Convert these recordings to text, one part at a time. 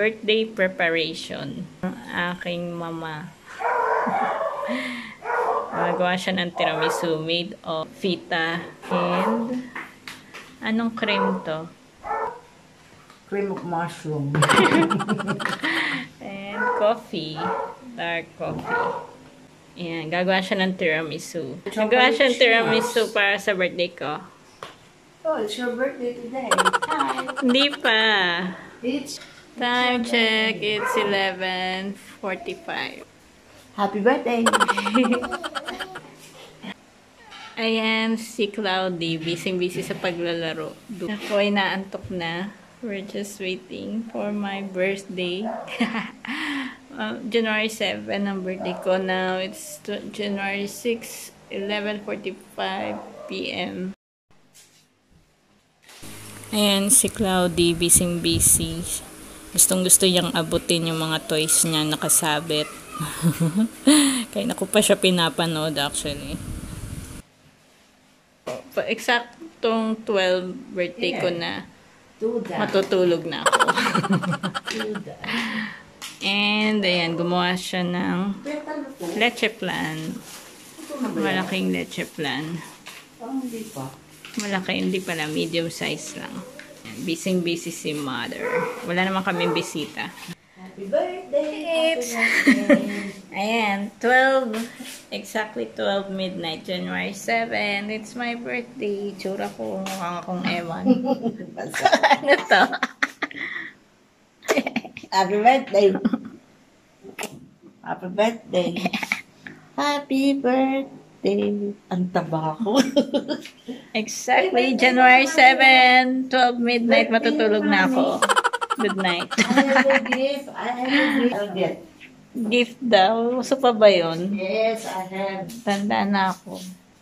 birthday preparation. Ang aking mama. Magawa siya ng tiramisu made of feta and anong cream to? Cream of mushroom. And coffee. Dark coffee. Ayan, gagawa siya ng tiramisu. Gagawa siya ng tiramisu para sa birthday ko. Oh, it's your birthday today. Hi. Hindi pa. It's Time check. It's 11:45. happy birthday. Ayan, si Cloudy. Busy-busy sa paglalaro. Ako ay naantok na. We're just waiting for my birthday. January 7 ang birthday ko. Now, it's January 6, 11:45 p.m. Ayan, si Cloudy. Busy-busy. Gustong-gusto niyang abutin yung mga toys niya nakasabit. Kaya naku pa siya pinapanood actually. Eksaktong 12 birthday ko na matutulog na ako. And ayan, gumawa siya ng leche plan. Malaking leche plan. Malaki, hindi pala, medium size lang. Busy-busy si mother. Wala naman kaming bisita. Happy birthday! It's ayan, exactly 12 midnight, January 7. It's my birthday. Tsura ko, mukhang akong ewan. Ano to? Happy birthday! Happy birthday! Happy birthday! Ang taba ko. Exactly, January 7, 12 midnight, matutulog na ako. Good night. I have a gift. I have a gift. I'll get. Gift daw. Gusto pa ba yun? Yes, I have. Tanda na ako.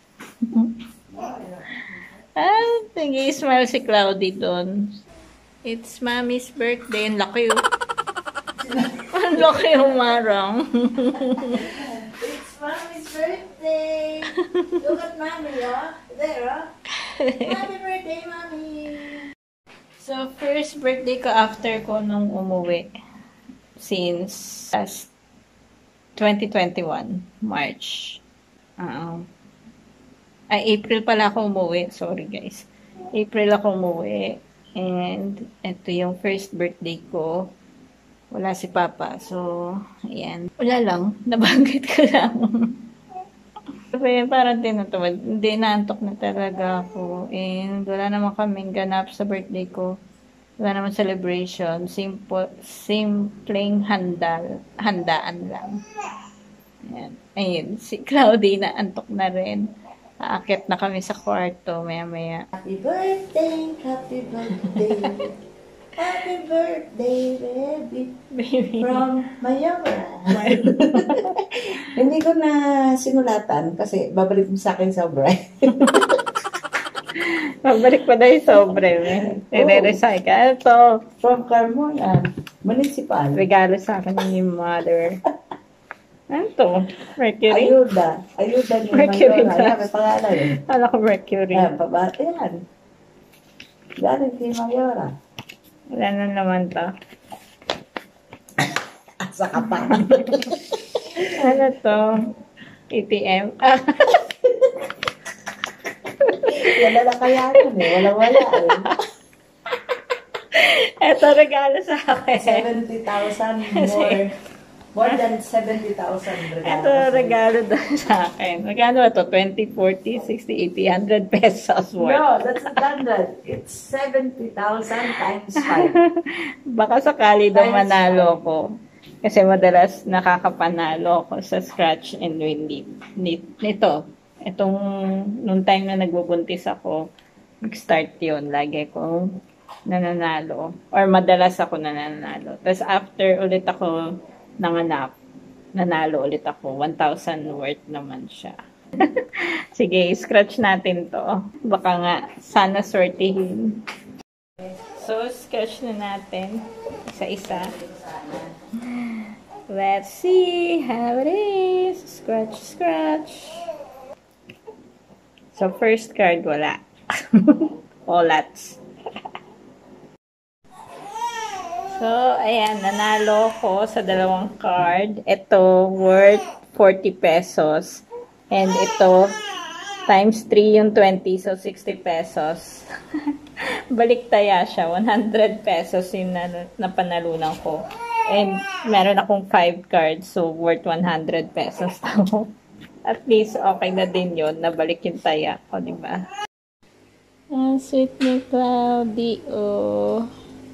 Nag-i-smile si Cloudy doon. It's Mommy's birthday. Ang laki yun. Ang laki umarang. It's Mommy's birthday. Look at Mommy, oh. There, oh. Happy birthday, Mommy. So, first birthday ko after ko nung umuwi. Since 2021, March. April pala ako umuwi. Sorry guys. April ako umuwi. And ito yung first birthday ko. Wala si Papa. So, ayan. Wala lang. Nabanggit ko lang. Kasi parang tinatawad. Hindi, naantok na talaga ako. And wala naman kaming ganap sa birthday ko. Wala naman celebration. Simpleng handaan lang. Ayan. Ayun, si Cloudy naantok na rin. Aakit na kami sa kwarto maya-maya. Happy birthday, happy birthday. Happy birthday, baby. From Mayora. Hindi ko na sinulatan kasi babalik mo sa akin sobre. Babalik pa daw yung sobre. I-recycle. Ito, From Carmona, Municipal. regalo sa akin ni mother. Ano to? Mercury? Ayuda. Ayuda ni Mercury Mayora. na. Ayan, may pangalan eh. Kala ko Mercury. Ayan, pabati yan. Galing kay Mayora. Wala na naman to. Asa ka pa. Ano to? ATM? Wala na kaya nun eh. Wala eh. Ito regalo sa akin. 70,000 more than 70,000 regalo. Ito regalo daw sa akin. Magkano ito? 20, 40, 60, 80, 100 pesos worth. No, that's not 100. It's 70,000 times 5. Baka sakali daw Times manalo ko. Kasi madalas nakakapanalo ko sa scratch and win nito. Itong, nung time na nagbubuntis ako, nag-start yun. Lagi ko nananalo. Or madalas ako nananalo. Tapos after ulit ako nanganak, nanalo ulit ako. 1,000 worth naman siya. Sige, scratch natin to. Baka nga, sana sortihin. So, scratch na natin. Isa-isa. Let's see how it is. Scratch, scratch. So, first card, wala. Olats. So, So, ayan, nanalo ko sa dalawang card. Ito, worth 40 pesos. And ito, times 3 yung 20, so 60 pesos. Balik taya siya, 100 pesos yung napanalunan ko. And meron akong 5 cards, so worth 100 pesos ako. At least, okay na din yun, nabalik yung taya ko, diba? Ang sweet ni Cloudy, oh.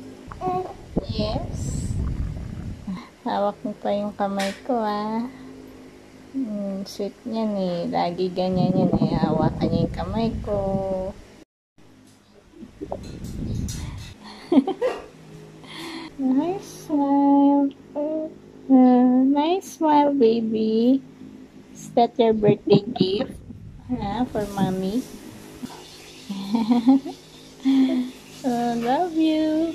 Yes. Hawak mo pa yung kamay ko, ah. Sweet niyan eh. Lagi ganyan yan eh. Hawakan niya yung kamay ko. Nice smile. Nice smile, baby. Is that your birthday gift? For mommy? Love you.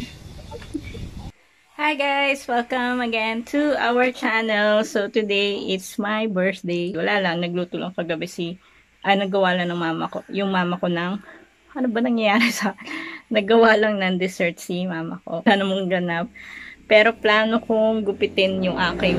Hi guys! Welcome again to our channel. So today, it's my birthday. Wala lang, nagluto lang kagabi naggawa lang ng mama ko. Yung mama ko ng, ano ba nangyayari sa naggawa lang ng dessert si mama ko. Sana mong ganap. Pero plano kong gupitin yung aking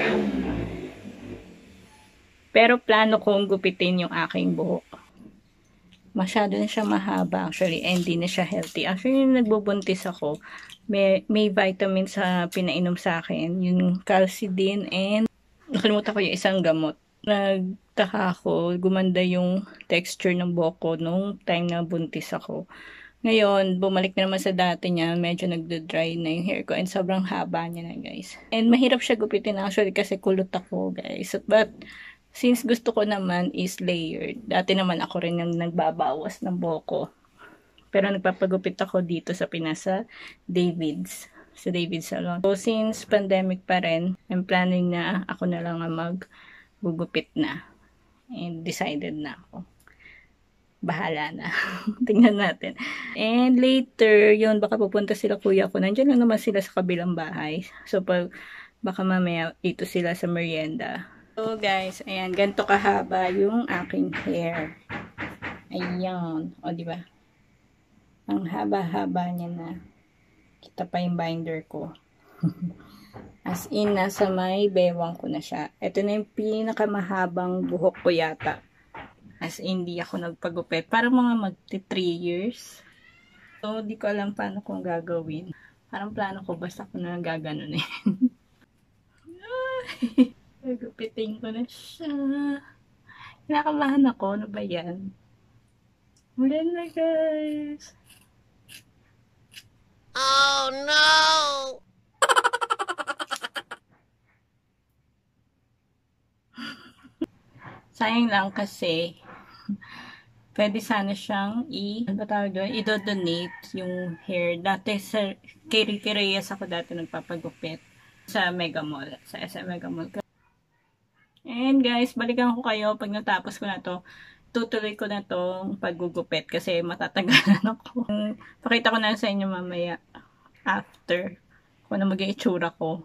buhok. Masyado na siya mahaba actually, and hindi na siya healthy. Actually, nagbubuntis ako. May vitamin sa pinainom sa akin, yung calcidin, and nakalimutan ko yung isang gamot. Nagtaka ako, gumanda yung texture ng buhok ko nung time na buntis ako. Ngayon, bumalik na naman sa dati niya, medyo nagdo-dry na yung hair ko, and sobrang haba niya na, guys. And mahirap siya gupitin actually kasi kulot ako, guys. But since gusto ko naman is layered, dati naman ako rin yung nagbabawas ng buhok ko. Pero nagpapagupit ako dito sa Pinas sa David's Salon. So, since pandemic pa rin, I'm planning na ako na lang ang maggugupit na. And decided na ako. Bahala na. Tingnan natin. And later, yun, baka pupunta sila kuya ko. Nandiyan lang naman sila sa kabilang bahay. So, baka mamaya ito sila sa merienda. So, guys, ayan, ganito kahaba yung aking hair. Ayan. O, diba? Ang haba-haba niya na. Kita pa yung binder ko. As in, nasa may bewang ko na siya. Ito na yung pinakamahabang buhok ko yata. As in, di ako nagpagupit. Para mga magti 3 years. So, di ko alam paano kong gagawin. Parang plano ko, basta ko na gaganon eh. Gupitin ko na siya. Kinakabahan ako. Ano ba yan? Mula na, guys. Oh, no! Sayang lang kasi pwede sana siyang i-donate yung hair. Dati kay Ricky Reyes ako dati nagpapagupit sa Mega Mall, sa SM Mega Mall. And guys, balikan ko kayo pag natapos ko na to. Tutuloy ko na tong paggugupit kasi matatagalan ako. Pakita ko na sa inyo mamaya after kung ano maging itsura ko.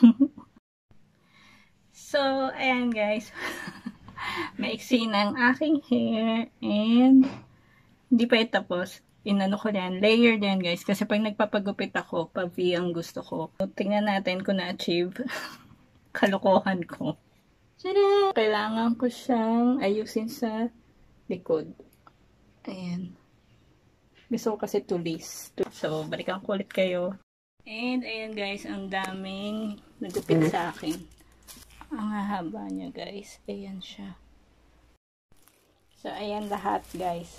So, ayan guys. Maiksi na ang aking hair and hindi pa tapos. Inano ko yan. Layer din guys kasi pag nagpapagupit ako, pa-V ang gusto ko. So, tingnan natin kung na-achieve kalokohan ko. Tada! Kailangan ko siyang ayusin sa likod. Ayan. Gusto ko kasi tulis. So, balikan ko ulit kayo. And, ayan guys, ang daming nagupit sa akin. Ang haba niya guys. Ayan siya. So, ayan lahat guys.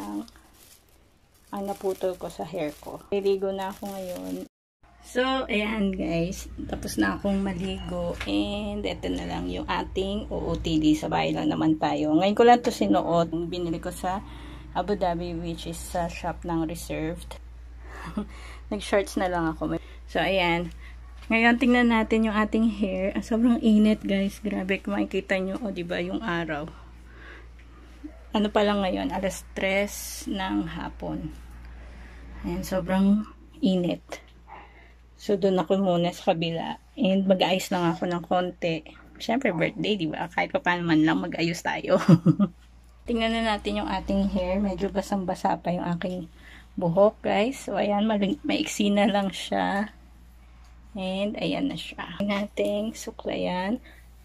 Ang naputol ko sa hair ko. Naligo na ako ngayon. So, ayan guys. Tapos na akong maligo. And, ito na lang yung ating OOTD. Sa bahay lang naman tayo. Ngayon ko lang ito sinuot. Binili ko sa Abu Dhabi, which is sa shop ng Reserved. Nag-shorts na lang ako. So, ayan. Ngayon, tingnan natin yung ating hair. Sobrang init guys. Grabe, kung makikita nyo. O, diba, yung araw. Ano pa lang ngayon? Alas 3 ng hapon. Ayan, sobrang init. So, doon ako muna sa kabila. And mag-ayos lang ako ng konti. Siyempre, birthday, di ba? Kahit pa paano man lang mag-ayos tayo. Tingnan na natin yung ating hair. Medyo basang-basa pa yung aking buhok, guys. So, ayan, maiksi na lang siya. And, ayan na siya. Nating suklayan.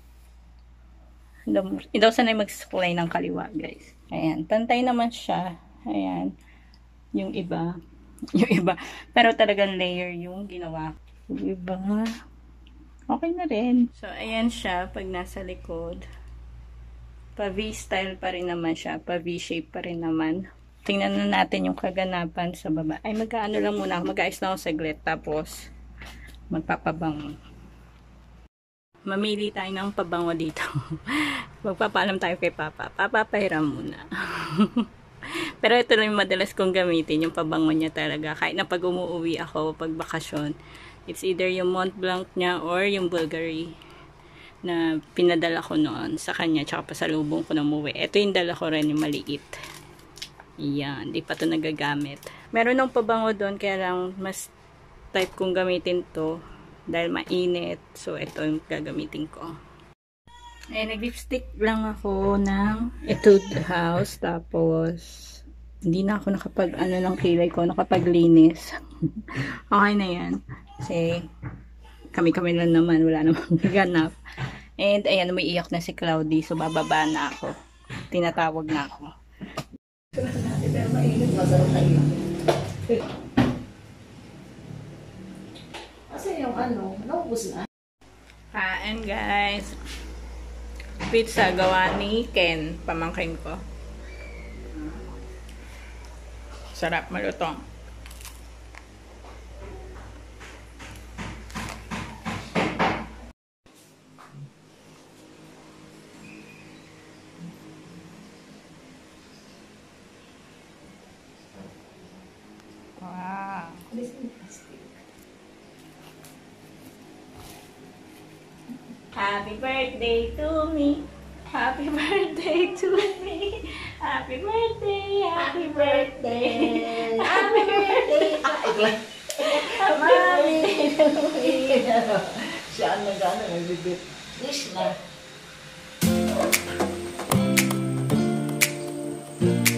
Daw sanay magsuklay ng kaliwa, guys. Ayan. Pantay naman siya. Ayan. Yung iba. Yung iba. Pero talagang layer yung ginawa. Yung iba. Okay na rin. So, ayan siya pag nasa likod. Pa V-style pa rin naman siya. Pa V-shape pa rin naman. Tingnan na natin yung kaganapan sa baba. Ay, mag-ano lang muna. Mag-ayos lang ako saglit. Tapos, magpapabango. Mamili tayo ng pabango dito. Magpapaalam tayo kay Papa. Papa, pahiram muna. Pero ito lang yung madalas kong gamitin. Yung pabango niya talaga. Kahit na pag umuwi ako, pag bakasyon, it's either yung Mont Blanc niya or yung Bulgari na pinadala ko noon sa kanya. Tsaka pasalubong ko na umuwi. Ito yung dala ko rin, yung maliit. Yan. Di pa ito nagagamit. Meron ng pabango doon. Kaya lang mas type kong gamitin to dahil mainit. So, ito yung gagamitin ko. Eh, nag-lipstick lang ako ng Etude House. Tapos, hindi na ako nakapag-ano ng kilay ko. Nakapaglinis. Okay na yan. Kasi, kami-kami lang naman. Wala namang ganap. And, ayan, umiiyak na si Cloudy. So, bababa na ako. Tinatawag na ako. Pero mainit, masarap kayo. Kasi yung naubos na. Kain, guys. Pizza gawa ni Ken, pamangkin ko. Sarap, malutong. Wow. Happy birthday to me. Happy birthday to me. Happy birthday. Happy birthday. Happy birthday! Mami! Siya ang nagbibit. Wish na.